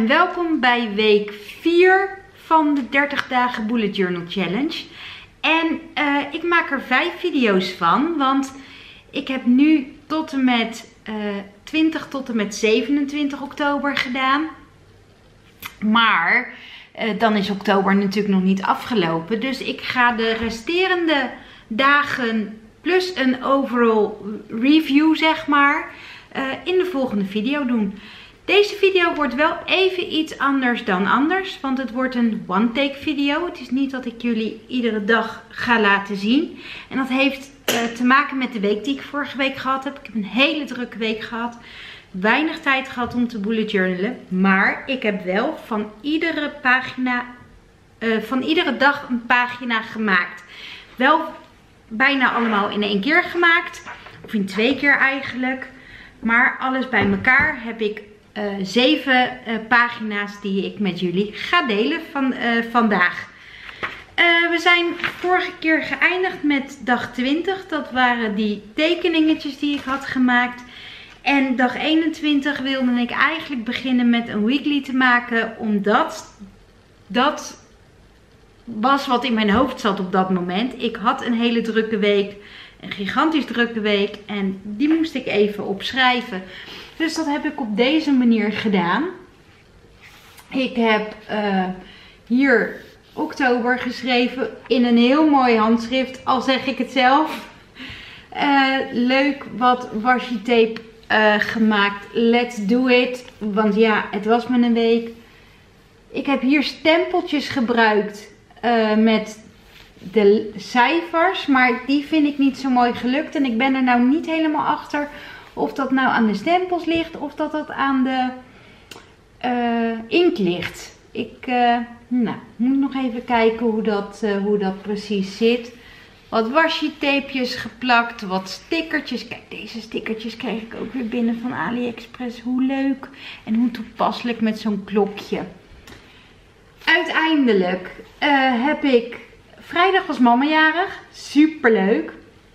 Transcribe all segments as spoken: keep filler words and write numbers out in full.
welkom bij week vier van de dertig dagen Bullet Journal Challenge. En uh, ik maak er vijf video's van, want ik heb nu tot en met uh, twintig tot en met zevenentwintig oktober gedaan. Maar uh, dan is oktober natuurlijk nog niet afgelopen. Dus ik ga de resterende dagen plus een overall review, zeg maar, uh, in de volgende video doen. Deze video wordt wel even iets anders dan anders, want het wordt een one-take video. Het is niet dat ik jullie iedere dag ga laten zien. En dat heeft uh, te maken met de week die ik vorige week gehad heb. Ik heb een hele drukke week gehad. Weinig tijd gehad om te bullet journalen. Maar ik heb wel van iedere pagina, uh, van iedere dag een pagina gemaakt. Wel bijna allemaal in één keer gemaakt. Of in twee keer eigenlijk. Maar alles bij elkaar heb ik Uh, zeven uh, pagina's die ik met jullie ga delen van, uh, vandaag. Uh, we zijn vorige keer geëindigd met dag twintig. Dat waren die tekeningetjes die ik had gemaakt. En dag eenentwintig wilde ik eigenlijk beginnen met een weekly te maken. Omdat dat was wat in mijn hoofd zat op dat moment. Ik had een hele drukke week. Een gigantisch drukke week. En die moest ik even opschrijven. Dus dat heb ik op deze manier gedaan. Ik heb uh, hier oktober geschreven in een heel mooi handschrift, al zeg ik het zelf. Uh, leuk wat washi tape uh, gemaakt. Let's do it. Want ja, het was me een week. Ik heb hier stempeltjes gebruikt uh, met de cijfers. Maar die vind ik niet zo mooi gelukt. En ik ben er nou niet helemaal achter of dat nou aan de stempels ligt of dat dat aan de uh, inkt ligt. Ik uh, nou, moet nog even kijken hoe dat, uh, hoe dat precies zit. Wat washi tapejes geplakt, wat stickertjes. Kijk, deze stickertjes kreeg ik ook weer binnen van AliExpress. Hoe leuk en hoe toepasselijk met zo'n klokje. Uiteindelijk uh, heb ik... Vrijdag was mama jarig. Super leuk.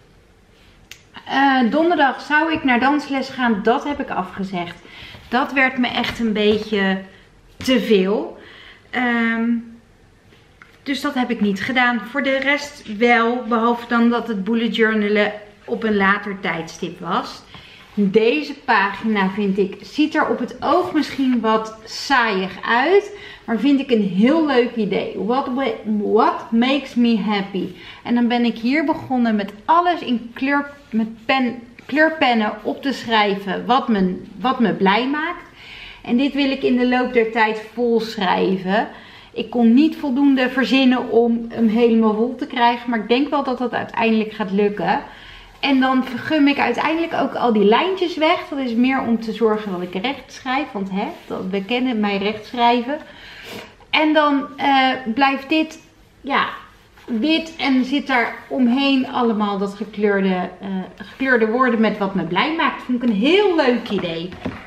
Uh, donderdag zou ik naar dansles gaan. Dat heb ik afgezegd. Dat werd me echt een beetje te veel. Um, dus dat heb ik niet gedaan. Voor de rest wel. Behalve dan dat het bullet journalen op een later tijdstip was. Deze pagina vind ik, ziet er op het oog misschien wat saaiig uit. Maar vind ik een heel leuk idee. What, what makes me happy? En dan ben ik hier begonnen met alles in kleur, met pen, kleurpennen op te schrijven wat me, wat me blij maakt. En dit wil ik in de loop der tijd vol schrijven. Ik kon niet voldoende verzinnen om hem helemaal vol te krijgen. Maar ik denk wel dat dat uiteindelijk gaat lukken. En dan vergum ik uiteindelijk ook al die lijntjes weg. Dat is meer om te zorgen dat ik recht schrijf. Want hè, we kennen mij rechtschrijven. En dan uh, blijft dit ja, wit en zit daar omheen allemaal dat gekleurde, uh, gekleurde woorden met wat me blij maakt. Vond ik een heel leuk idee.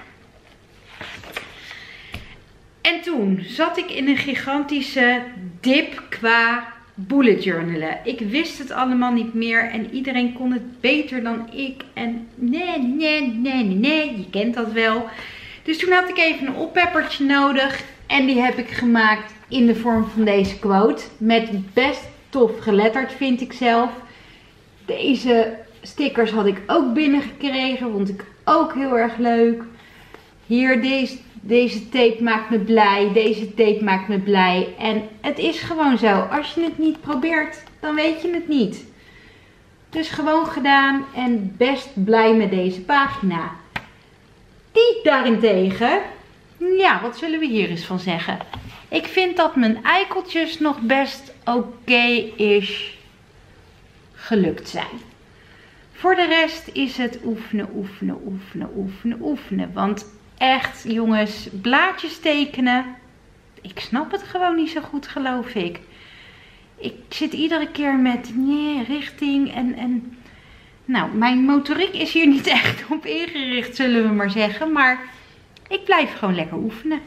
En toen zat ik in een gigantische dip qua bullet journalen. Ik wist het allemaal niet meer en iedereen kon het beter dan ik. En nee, nee, nee, nee, nee, je kent dat wel. Dus toen had ik even een oppeppertje nodig. En die heb ik gemaakt in de vorm van deze quote. Met best tof geletterd, vind ik zelf. Deze stickers had ik ook binnengekregen. Vond ik ook heel erg leuk. Hier, deze, deze tape maakt me blij. Deze tape maakt me blij. En het is gewoon zo. Als je het niet probeert, dan weet je het niet. Dus gewoon gedaan. En best blij met deze pagina. Die daarentegen... Ja, wat zullen we hier eens van zeggen? Ik vind dat mijn eikeltjes nog best oké-ish gelukt zijn. Voor de rest is het oefenen, oefenen, oefenen, oefenen, oefenen. Want echt, jongens, blaadjes tekenen. Ik snap het gewoon niet zo goed, geloof ik. Ik zit iedere keer met nee, richting en... en nou, mijn motoriek is hier niet echt op ingericht, zullen we maar zeggen. Maar... ik blijf gewoon lekker oefenen.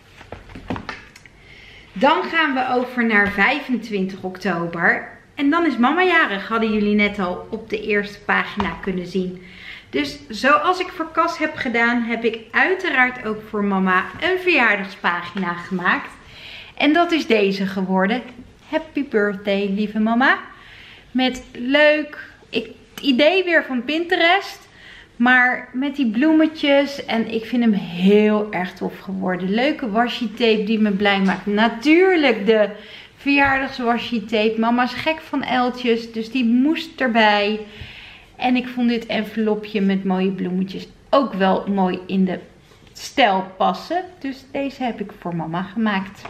Dan gaan we over naar vijfentwintig oktober. En dan is mama jarig. Hadden jullie net al op de eerste pagina kunnen zien. Dus zoals ik voor Cas heb gedaan, heb ik uiteraard ook voor mama een verjaardagspagina gemaakt. En dat is deze geworden. Happy birthday, lieve mama. Met leuk, ik, het idee weer van Pinterest. Maar met die bloemetjes. En ik vind hem heel erg tof geworden. Leuke washi tape die me blij maakt. Natuurlijk de verjaardagswashi tape. Mama is gek van uiltjes. Dus die moest erbij. En ik vond dit envelopje met mooie bloemetjes ook wel mooi in de stijl passen. Dus deze heb ik voor mama gemaakt.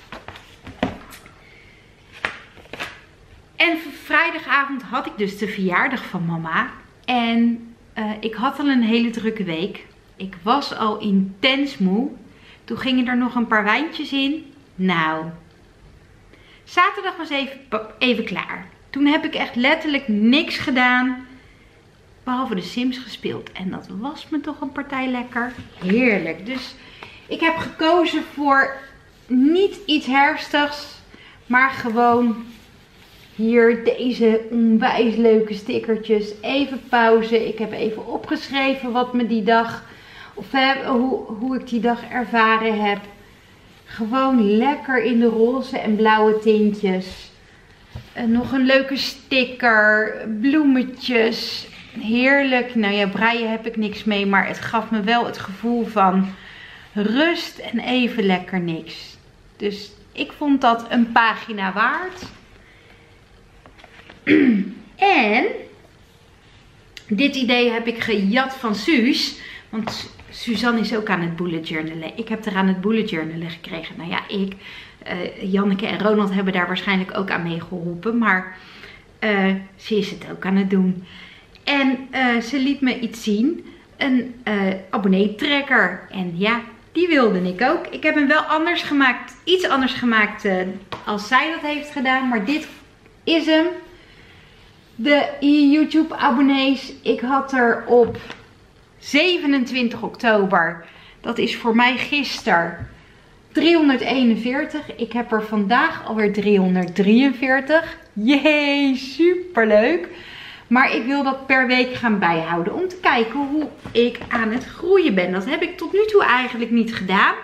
En vrijdagavond had ik dus de verjaardag van mama. En uh, ik had al een hele drukke week. Ik was al intens moe. Toen gingen er nog een paar wijntjes in. Nou, zaterdag was even, even klaar. Toen heb ik echt letterlijk niks gedaan. Behalve de Sims gespeeld. En dat was me toch een partij lekker. Heerlijk. Dus ik heb gekozen voor niet iets herfstigs. Maar gewoon hier deze onwijs leuke stickertjes. Even pauze. Ik heb even opgeschreven wat me die dag, of hè, hoe, hoe ik die dag ervaren heb. Gewoon lekker in de roze en blauwe tintjes. En nog een leuke sticker. Bloemetjes. Heerlijk. Nou ja, breien heb ik niks mee. Maar het gaf me wel het gevoel van rust en even lekker niks. Dus ik vond dat een pagina waard. En dit idee heb ik gejat van Suus. Want Suzanne is ook aan het bullet journalen. Ik heb er aan het bullet journalen gekregen. Nou ja, ik, uh, Janneke en Ronald hebben daar waarschijnlijk ook aan meegeholpen. Maar uh, ze is het ook aan het doen. En uh, ze liet me iets zien. Een uh, abonnee-tracker. En ja, die wilde ik ook. Ik heb hem wel anders gemaakt. Iets anders gemaakt uh, als zij dat heeft gedaan. Maar dit is hem. De YouTube abonnees. Ik had er op zevenentwintig oktober. Dat is voor mij gisteren. driehonderdeenenveertig. Ik heb er vandaag alweer driehonderddrieënveertig. Jee, superleuk. Maar ik wil dat per week gaan bijhouden. Om te kijken hoe ik aan het groeien ben. Dat heb ik tot nu toe eigenlijk niet gedaan.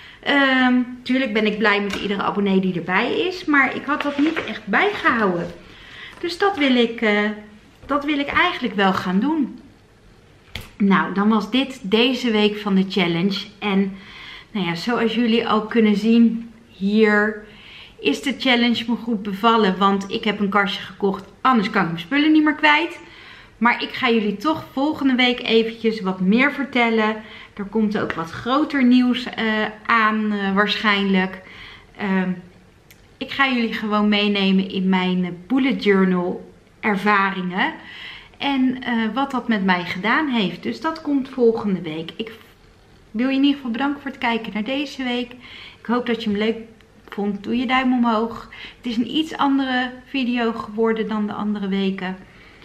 Um, tuurlijk ben ik blij met iedere abonnee die erbij is. Maar ik had dat niet echt bijgehouden. Dus dat wil ik, uh, dat wil ik eigenlijk wel gaan doen. Nou, dan was dit deze week van de challenge. En nou ja, zoals jullie al kunnen zien hier is de challenge me goed bevallen. Want ik heb een kastje gekocht. Anders kan ik mijn spullen niet meer kwijt. Maar ik ga jullie toch volgende week eventjes wat meer vertellen. Er komt ook wat groter nieuws uh, aan uh, waarschijnlijk. Uh, ik ga jullie gewoon meenemen in mijn bullet journal ervaringen. En uh, wat dat met mij gedaan heeft. Dus dat komt volgende week. Ik wil je in ieder geval bedanken voor het kijken naar deze week. Ik hoop dat je hem leuk vond. Doe je duim omhoog. Het is een iets andere video geworden dan de andere weken.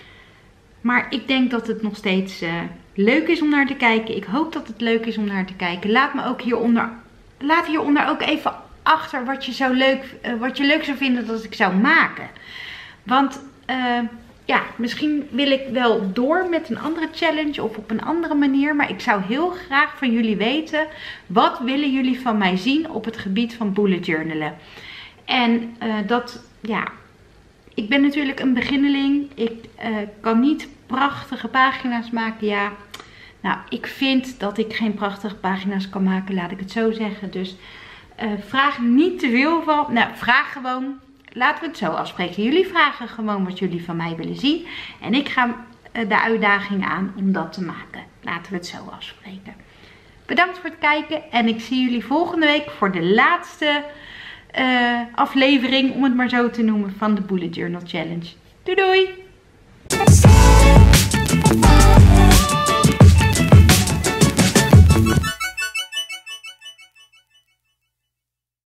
Maar ik denk dat het nog steeds uh, leuk is om naar te kijken. Ik hoop dat het leuk is om naar te kijken. Laat me ook hieronder, laat hieronder ook even achter wat je, zo leuk, uh, wat je leuk zou vinden dat ik zou maken. Want uh, ja, misschien wil ik wel door met een andere challenge of op een andere manier. Maar ik zou heel graag van jullie weten. Wat willen jullie van mij zien op het gebied van bullet journalen? En uh, dat, ja, ik ben natuurlijk een beginneling. Ik uh, kan niet prachtige pagina's maken. Ja, nou, ik vind dat ik geen prachtige pagina's kan maken. Laat ik het zo zeggen. Dus uh, vraag niet te veel van. Nou, vraag gewoon. Laten we het zo afspreken. Jullie vragen gewoon wat jullie van mij willen zien. En ik ga de uitdaging aan om dat te maken. Laten we het zo afspreken. Bedankt voor het kijken. En ik zie jullie volgende week voor de laatste uh, aflevering, om het maar zo te noemen, van de Bullet Journal Challenge. Doei doei!